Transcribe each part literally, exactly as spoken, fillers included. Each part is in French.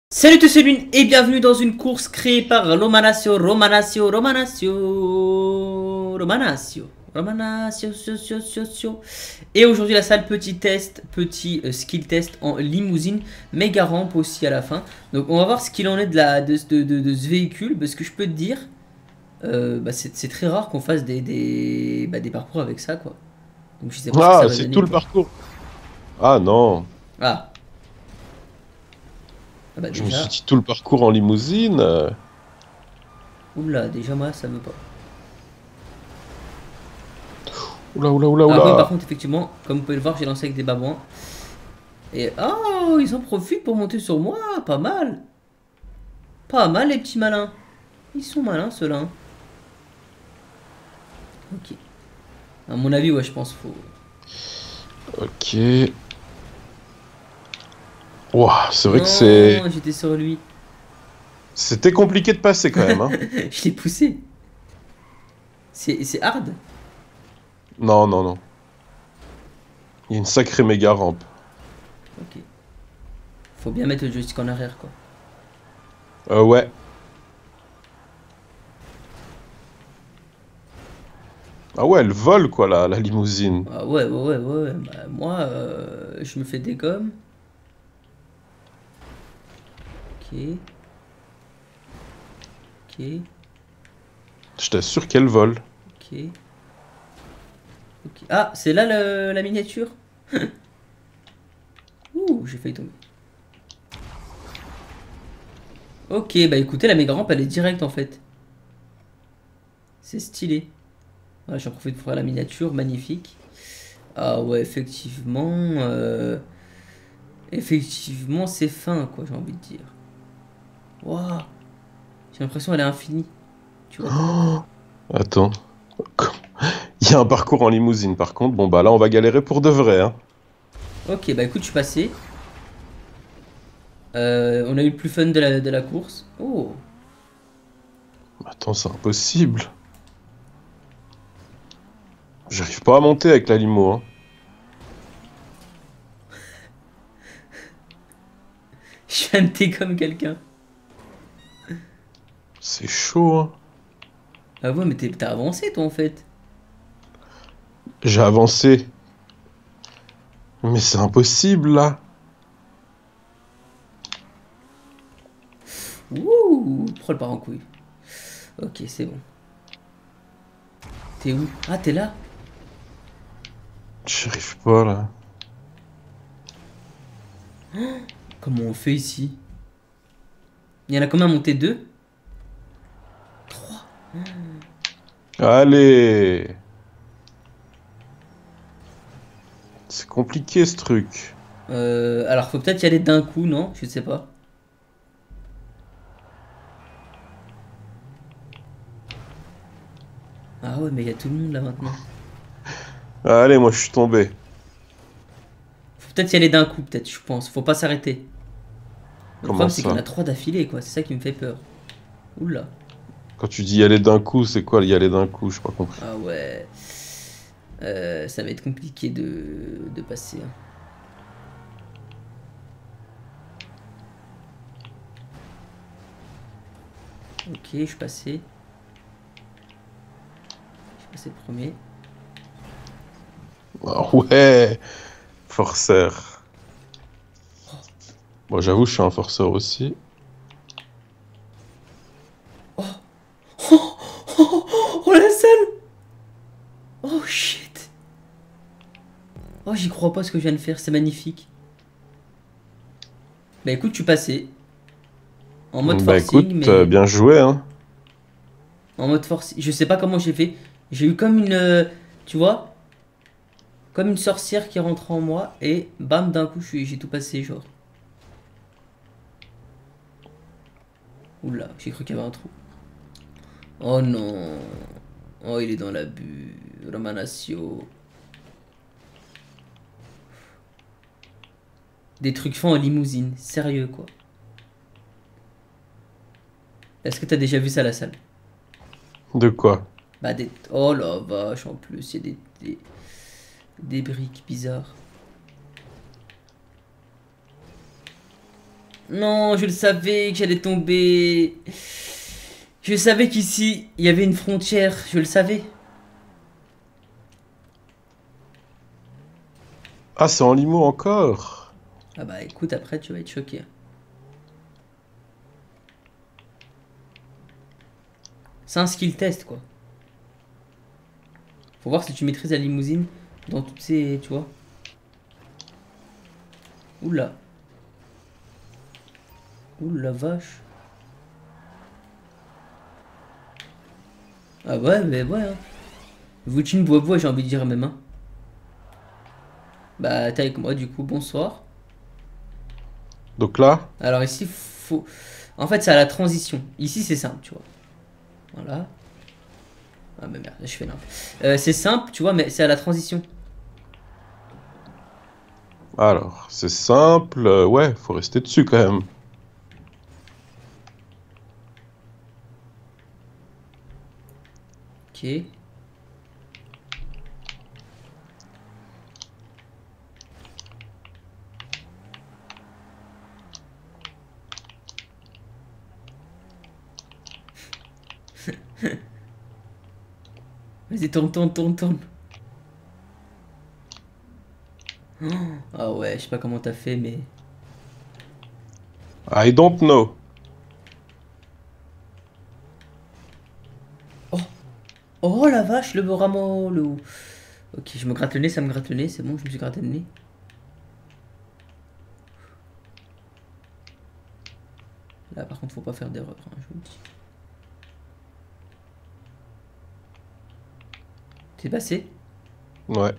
Salut tous, c'est Lune et bienvenue dans une course créée par Romanasio, Romanasio, Romanasio, Romanasio, Romanasio, sio, sio, sio, sio. Et aujourd'hui la salle petit test, petit euh, skill test en limousine, méga rampe aussi à la fin. Donc on va voir ce qu'il en est de, la, de, de, de, de ce véhicule, parce que je peux te dire, euh, bah, c'est très rare qu'on fasse des, des, bah, des parcours avec ça quoi. Donc je sais pas ce que ça Ah, va c'est donner tout le quoi. parcours. Ah non, Ah, ah bah je me suis déjà, dit tout le parcours en limousine. euh. oula, déjà moi ça veut pas. Oula, oula, oula, Alors oui, par oula. contre, effectivement, comme vous pouvez le voir, j'ai lancé avec des babouins. Et oh, ils en profitent pour monter sur moi, pas mal. Pas mal les petits malins. Ils sont malins ceux-là. Hein. Ok. À mon avis, ouais, je pense faut... Ok. Ouah, c'est vrai que c'est... Non, j'étais sur lui. C'était compliqué de passer quand même, hein. Je l'ai poussé. C'est c'est hard. Non, non, non. Il y a une sacrée méga rampe. Ok. Faut bien mettre le joystick en arrière, quoi. Euh, ouais. Ah ouais, elle vole quoi, la, la limousine. Ah ouais, ouais, ouais, ouais. ouais. Bah, moi, euh, je me fais des gommes. Ok. Ok. Je t'assure qu'elle vole. Ok. Ok. Ah, c'est là le- la miniature. Ouh, j'ai failli tomber. Ok, bah écoutez, la méga rampe elle est directe en fait. C'est stylé. Ouais, j'en profite pour faire la miniature, magnifique. Ah ouais, effectivement. euh, Effectivement, c'est fin quoi, j'ai envie de dire. Waouh, j'ai l'impression qu'elle est infinie. Tu vois comment? Oh, attends. Il y a un parcours en limousine par contre. Bon bah là, on va galérer pour de vrai, hein. Ok, bah écoute, je suis passé. Euh, on a eu le plus fun de la, de la course. Oh, Attends, c'est impossible. J'arrive pas à monter avec la limo, hein. je viens de t'es comme quelqu'un. C'est chaud, hein. Ah ouais, mais t'es- t'as avancé toi en fait. J'ai avancé. Mais c'est impossible là. Ouh, prends le part en couille. Ok, c'est bon. T'es où? Ah, t'es là? J'y arrive pas là. Comment on fait ici? Il y en a combien à monter? Deux? Trois? Allez! C'est compliqué ce truc. Euh, alors, faut peut-être y aller d'un coup, non? Je sais pas. Ah ouais, mais il y a tout le monde là maintenant. Allez, moi je suis tombé. Faut peut-être y aller d'un coup, peut-être, je pense. Faut pas s'arrêter. Mais le Comment problème, c'est qu'il y en ça? a trois d'affilée, quoi. C'est ça qui me fait peur. Oula. Quand tu dis y aller d'un coup, c'est quoi y aller d'un coup? J'ai pas compris. Ah ouais. Euh, ça va être compliqué de, de passer. Hein. Ok, je suis passé. Je suis passé le premier. Ah ouais! Forceur. Moi j'avoue, je suis un forceur aussi. Oh la salle! Oh shit! Oh, j'y crois pas ce que je viens de faire, c'est magnifique. Bah écoute, je suis passé. En mode Bah forcing, écoute, euh, mais. bien joué, hein. En mode forcing. Je sais pas comment j'ai fait. J'ai eu comme une. euh, Tu vois? Comme une sorcière qui rentre en moi et bam, d'un coup, je suis- j'ai tout passé, genre. Oula, j'ai cru qu'il y avait un trou. Oh non. Oh, il est dans l'abus. Romanasio. Des trucs faits en limousine. Sérieux, quoi. Est-ce que t'as déjà vu ça à la salle? De quoi? Bah, des. Oh la vache, en plus, il y a des, des, des briques bizarres. Non, je le savais que j'allais tomber. Je savais qu'ici, il y avait une frontière. Je le savais. Ah, c'est en limo encore. Ah bah écoute, après tu vas être choqué. C'est un skill test quoi. Faut voir si tu maîtrises la limousine dans toutes ces... tu vois. Oula. Oula vache. Ah ouais, mais ouais. Hein. Vouchine bois bois, j'ai envie de dire même. Hein. Bah t'es avec moi du coup, bonsoir. Donc là, Alors ici, faut... En fait, c'est à la transition. Ici, c'est simple, tu vois. Voilà. Ah mais merde, je fais n'importe. Euh, c'est simple, tu vois, mais c'est à la transition. alors, c'est simple. euh, Ouais, faut rester dessus quand même. Ok. Vas-y, tourne, tourne, tourne, tourne. Oh, ah ouais, je sais pas comment t'as fait, mais... I don't know. Oh, oh la vache, le rameau, le... Ok, je me gratte le nez, ça me gratte le nez, c'est bon, je me suis gratté le nez. Là, par contre, faut pas faire d'erreur, hein, je vous le dis. T'es passé? Ouais.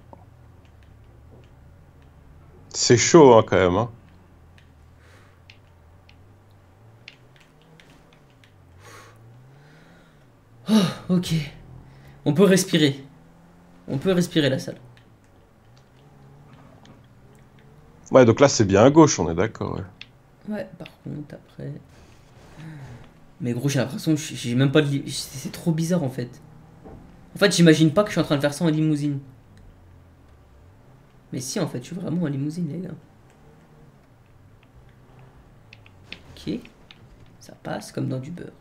C'est chaud hein, quand même. Hein. Ok. On peut respirer. On peut respirer la salle. Ouais, donc là c'est bien à gauche, on est d'accord. Ouais. Ouais, par contre, après... Mais gros, j'ai l'impression que j'ai même pas de... li- C'est trop bizarre, en fait. En fait, j'imagine pas que je suis en train de faire ça en limousine. Mais si, en fait, je suis vraiment en limousine, les gars. Ok. Ça passe comme dans du beurre.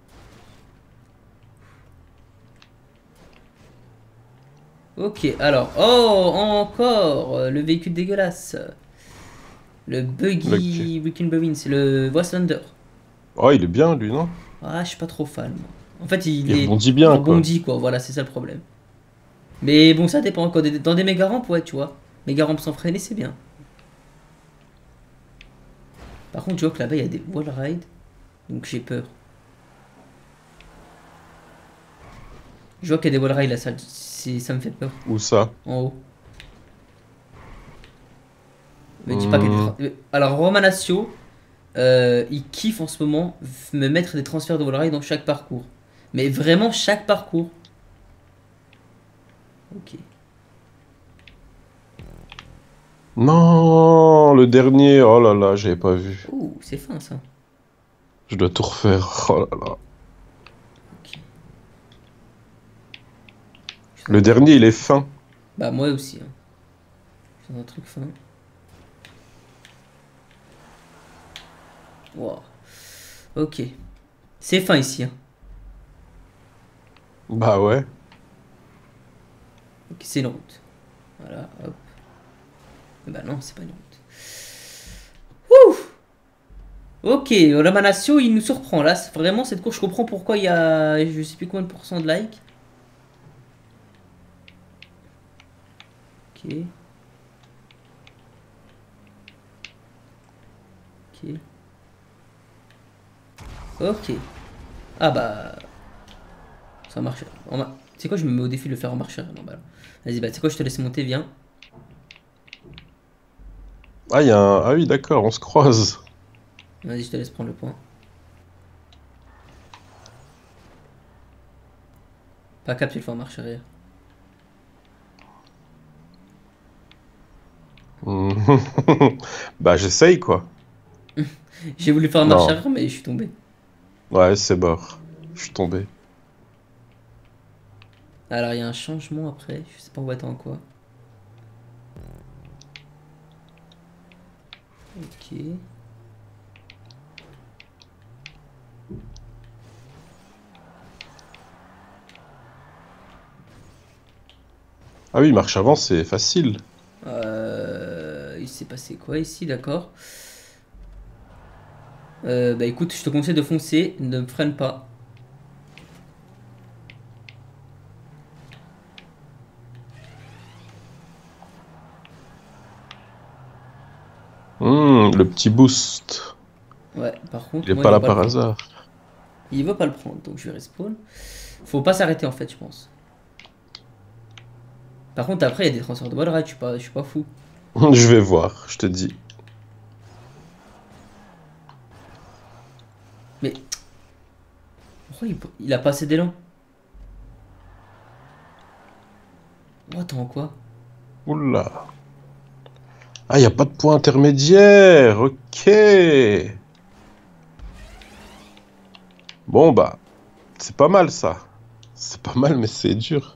Ok, alors... Oh, encore euh, le véhicule dégueulasse. Le Le- Buggy Weekend Bowins, le Voice-Lander. Oh, il est bien lui, non? Ah, je suis pas trop fan, moi. En fait, il Il est rebondit bien, quoi. rebondi, quoi. Voilà, c'est ça le problème. Mais bon, ça dépend. Quand des- dans des méga rampes, ouais, tu vois. Méga rampes sans freiner, c'est bien. Par contre, tu vois que là-bas, il y a des wall rides. Donc j'ai peur. Je vois qu'il y a des wall rides là, ça, c'est- ça me fait peur. Où ça? En haut. Me dis pas qu'il y a des. Hmm. tra- euh, Alors, Romanasio, euh, il kiffe en ce moment f- me mettre des transferts de wall ride dans chaque parcours. Mais vraiment chaque parcours. Ok. Non, le dernier. Oh là là, j'avais pas vu. Ouh, c'est fin ça. Je dois tout refaire. Oh là là. Ok. Je suis Le dans un- dernier, il est fin. Bah, moi aussi. Hein. Je suis dans un truc fin. Wow. Ok. C'est fin ici. Hein. Bah ouais. Ok, c'est une route. Voilà, hop. Bah non, c'est pas une route. Ouh. Ok, Romanasio, il nous surprend. Là, c'est vraiment, cette course, je comprends pourquoi il y a, je sais plus combien de pourcents de likes. Ok. Ok. Ok. Ah bah... Ça marche. En ma- Tu sais quoi, je me mets au défi de le faire en marche arrière. Non, bah, vas-y, bah tu sais quoi, je te laisse monter, viens. Ah, il y a un... Ah oui, d'accord, on se croise. Vas-y, je te laisse prendre le point. Pas cap, tu le fais en marche arrière. Hmm. Bah j'essaye, quoi. J'ai voulu faire en marche Non. arrière, mais je suis tombé. Ouais, c'est mort. Je suis tombé. Alors, il y a un changement après. Je sais pas, on va attendre quoi. Ok. Ah oui, marche avant, c'est facile. Euh, il s'est passé quoi ici, d'accord. Euh, bah écoute, je te conseille de foncer, ne me freine pas. Hmm, le petit boost. Ouais, par Il contre, est moi pas il veut là pas le par prendre. hasard. Il veut pas le prendre, donc je vais respawn. Faut pas s'arrêter en fait, je pense. Par contre, après, il y a des transferts de wall ride, je suis pas, je suis pas fou. Je vais voir, je te dis. Mais pourquoi il, il a pas assez d'élan? Oh, attends, quoi? Oula. Ah, il n'y a pas de point intermédiaire. Ok. Bon, bah, c'est pas mal ça. C'est pas mal, mais c'est dur.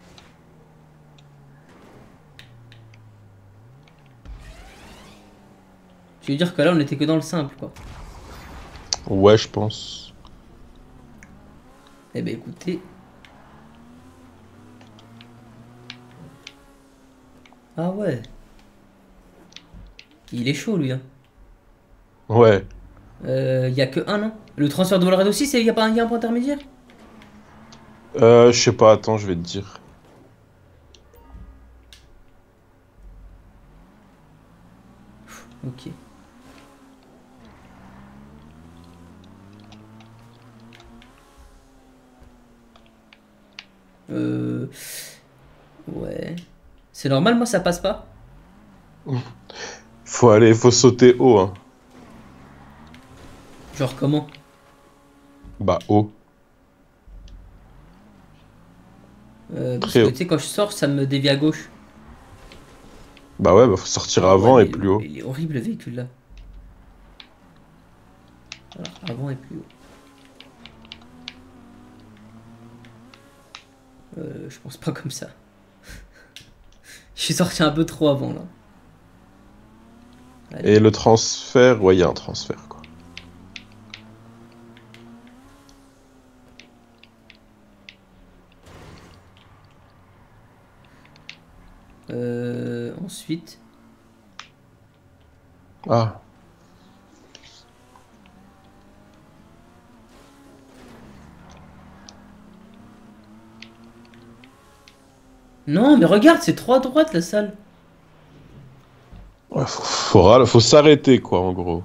Je veux dire que là, on était que dans le simple, quoi. Ouais, je pense. Eh ben écoutez. Ah ouais. Il est chaud, lui, hein. Ouais. Euh, y a que un, non? Le transfert de wall ride aussi, il y a pas un, y a un point intermédiaire? Euh, je sais pas, attends, je vais te dire. Ok. Euh... Ouais. C'est normal, moi, ça passe pas? Faut aller, faut sauter haut, hein. Genre comment? Bah, haut. Euh, parce Très que haut. tu sais, quand je sors, ça me dévie à gauche. Bah ouais, bah faut sortir Ah ouais, avant et mais plus haut. il est horrible le véhicule là. Alors, avant et plus haut. Euh, je pense pas comme ça. Je suis sorti un peu trop avant là. Allez. Et le transfert, ouais, il y a un transfert, quoi. Euh, ensuite. Ah. Non, mais regarde, c'est trop à droite la salle. Ouais, faut, faut, ral- faut s'arrêter, quoi, en gros.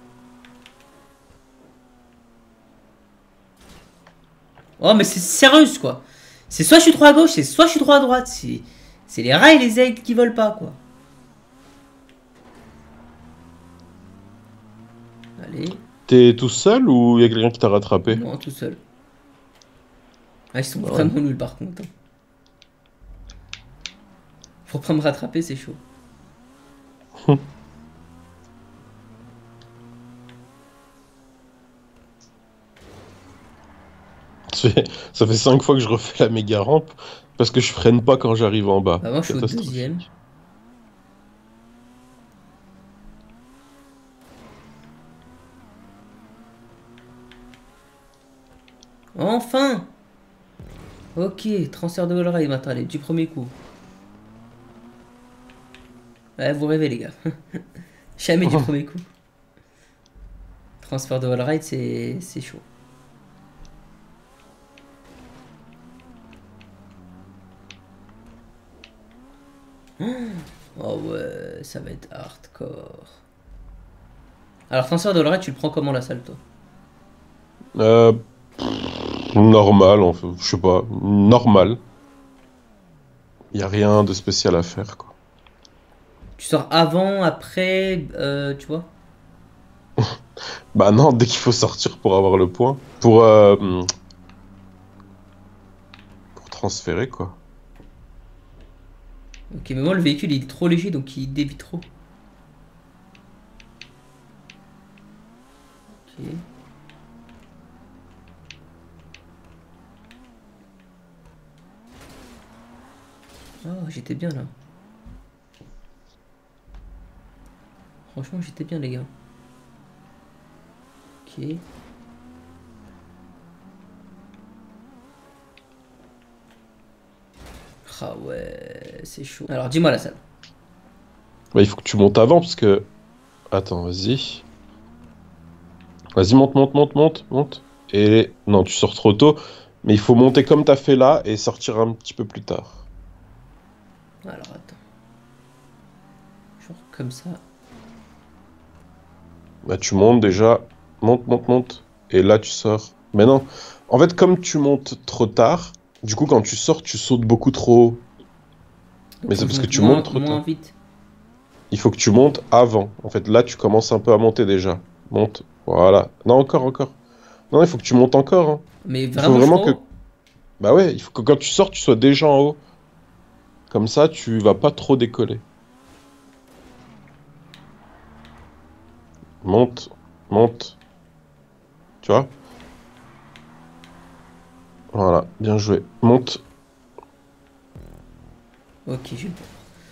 Oh, mais c'est sérieux quoi. C'est soit je suis trop à gauche, c'est soit je suis trop à droite. C'est c'est les rats et les aides qui veulent pas quoi. Allez. T'es tout seul ou il y a quelqu'un qui t'a rattrapé? Non, tout seul. Ah, ils sont Bah ouais. vraiment nuls par contre, hein. Pour pas me rattraper, c'est chaud. Ça fait ça fait cinq fois que je refais la méga rampe parce que je freine pas quand j'arrive en bas. Bah, moi, je suis au deuxième. Catastrophique. Enfin. Ok, transfert de wall ride maintenant, allez, du premier coup. Ouais, vous rêvez les gars. Jamais du premier coup. Transfert de wall ride, c'est c'est chaud. Oh ouais, ça va être hardcore. Alors, transfert de wall ride, tu le prends comment la salle, toi? Euh, normal, en fait. Je sais pas. Normal. Il y a rien de spécial à faire, quoi. Tu sors avant, après, euh, tu vois? Bah non, dès qu'il faut sortir pour avoir le point. Pour, euh, pour transférer, quoi. Ok, mais moi, le véhicule, il est trop léger, donc il dévie trop. Ok. Oh, j'étais bien là. Franchement, j'étais bien, les gars. Ok. Ah ouais, c'est chaud. Alors, dis-moi la salle. Bah, il faut que tu montes avant parce que. Attends, vas-y. Vas-y, monte, monte, monte, monte, monte. Et non, tu sors trop tôt. Mais il faut monter comme t'as fait là et sortir un petit peu plus tard. Alors, attends. Genre comme ça. Bah, tu montes déjà. Monte, monte, monte. Et là, tu sors. Mais non. En fait, comme tu montes trop tard, du coup, quand tu sors, tu sautes beaucoup trop haut. Donc, Mais faut c'est que je parce que monte tu montes moins, trop moins tard. vite. Il faut que tu montes avant. En fait, là, tu commences un peu à monter déjà. Monte. Voilà. Non, encore, encore. Non, il faut que tu montes encore, hein. Mais Il faut vraiment, je vraiment trop que. haut. Bah ouais, il faut que quand tu sors, tu sois déjà en haut. Comme ça, tu vas pas trop décoller. Monte, monte. Tu vois? Voilà, bien joué. Monte. Ok, je vais.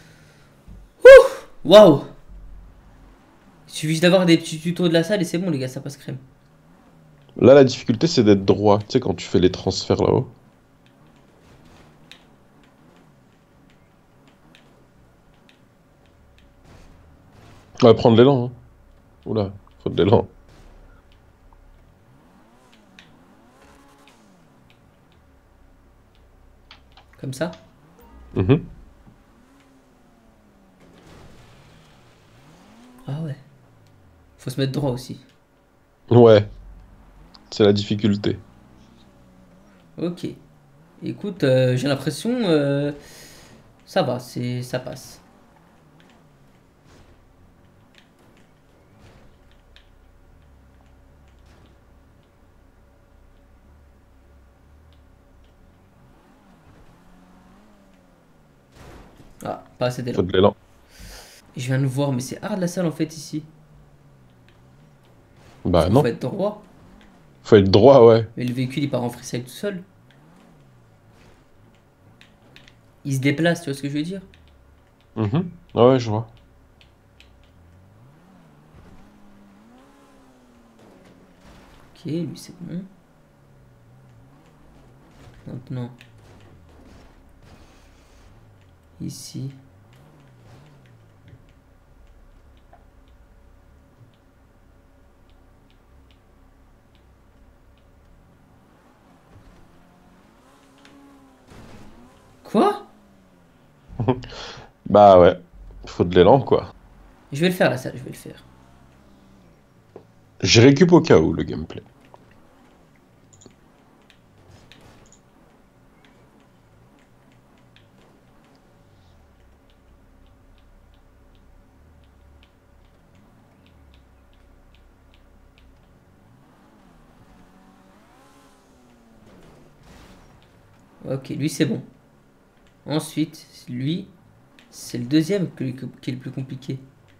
Waouh! Il suffit juste d'avoir des petits tutos de la salle et c'est bon, les gars, ça passe crème. Là, la difficulté, c'est d'être droit. Tu sais, quand tu fais les transferts là-haut. On va prendre l'élan, hein. Oula, faut de l'élan. Comme ça. Mhm. Ah ouais. Faut se mettre droit aussi. Ouais, c'est la difficulté. Ok. Écoute, euh, j'ai l'impression. euh, ça va, c'est, ça passe. Ah, pas assez d'élan. Faut de l'élan. Je viens de voir, mais c'est hard la salle en fait ici. Parce Bah qu'il faut non. être droit. Faut être droit, ouais. Mais le véhicule il part en freestyle tout seul. Il se déplace, tu vois ce que je veux dire? Mhm. Ouais, ouais, je vois. Ok, lui c'est bon. Maintenant, ici. Quoi? Bah ouais. Faut de l'élan, quoi. Je vais le faire la salle, je vais le faire. J'ai récup au cas où, le gameplay. Ok, lui c'est bon. Ensuite, lui, c'est le deuxième que- que- qui est le plus compliqué.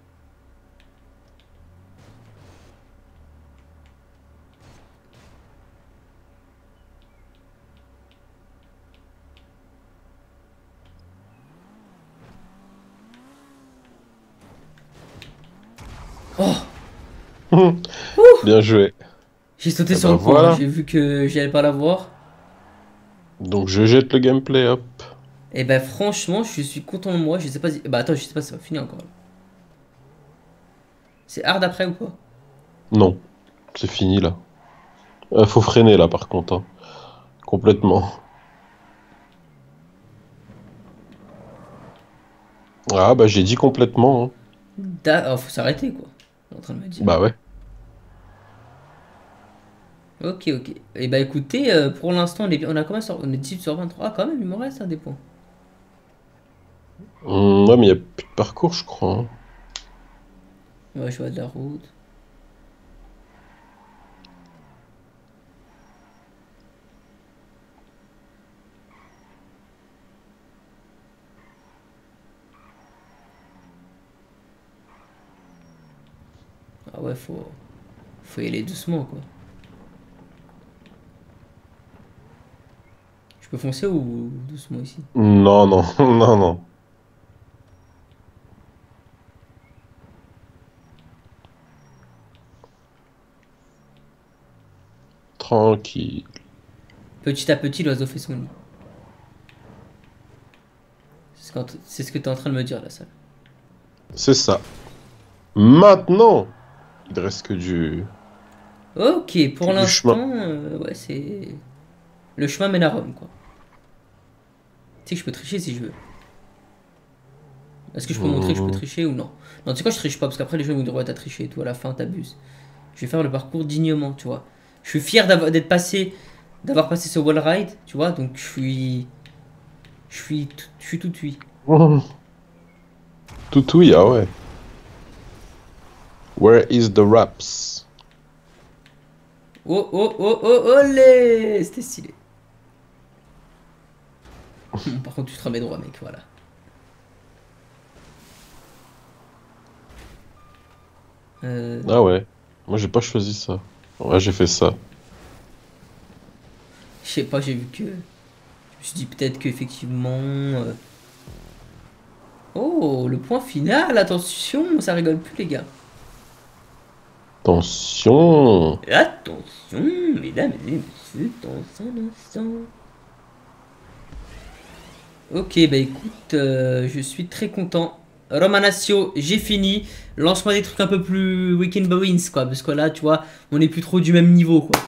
Oh! Bien joué. J'ai sauté Et sur bah le coup, hein. voilà. J'ai vu que j'allais pas l'avoir. Donc je jette le gameplay, hop. Et ben franchement, je suis content de moi. Je sais pas si... Bah attends, je sais pas si ça va finir encore. C'est hard après ou pas? Non, c'est fini là. Euh, faut freiner là par contre, hein. Complètement. Ah bah j'ai dit complètement, hein. Da- Oh, faut s'arrêter quoi. T'es en train de me dire. Bah ouais. Ok, ok. Et bah écoutez, euh, pour l'instant, on est, bien- on a combien sur... On est dix sur vingt-trois. Ah, quand même, il me reste un des points. Hum, ouais mais y a plus de parcours je crois, hein. Ouais, je vois de la route. Ah ouais, faut... Faut y aller doucement quoi. Je peux foncer ou doucement ici? Non, non, non, non. Tranquille. Petit à petit, l'oiseau fait son nid. C'est ce que tu es en train de me dire, la salle. C'est ça. Maintenant, il ne reste que du... Ok, pour Du l'instant, euh, ouais, c'est... Le chemin mène à Rome, quoi. Tu sais que je peux tricher si je veux. Est-ce que je peux montrer que je peux tricher ou non? Non, tu sais quoi, je triche pas, parce qu'après les gens vont dire ouais, t'as triché et tout, à la fin t'abuses. Je vais faire le parcours dignement, tu vois. Je suis fier d'être passé, d'avoir passé ce wall ride, tu vois, donc je suis... Je suis, je suis tout oui. Tout oui, ah ouais. Where is the raps? Oh, oh, oh, oh, olé! C'était stylé. Par contre, tu te remets droit, mec, voilà. Euh... Ah ouais. Moi, j'ai pas choisi ça. Ouais, j'ai fait ça. Je sais pas, j'ai vu que... Je me suis dit peut-être qu'effectivement... Euh... Oh, le point final, attention, ça rigole plus, les gars. Attention. Attention, mesdames et messieurs, dans un instant. Ok, bah écoute, euh, je suis très content. Romanatio, j'ai fini. Lance-moi des trucs un peu plus Weekend Bowins, quoi. Parce que là, tu vois, on est plus trop du même niveau, quoi.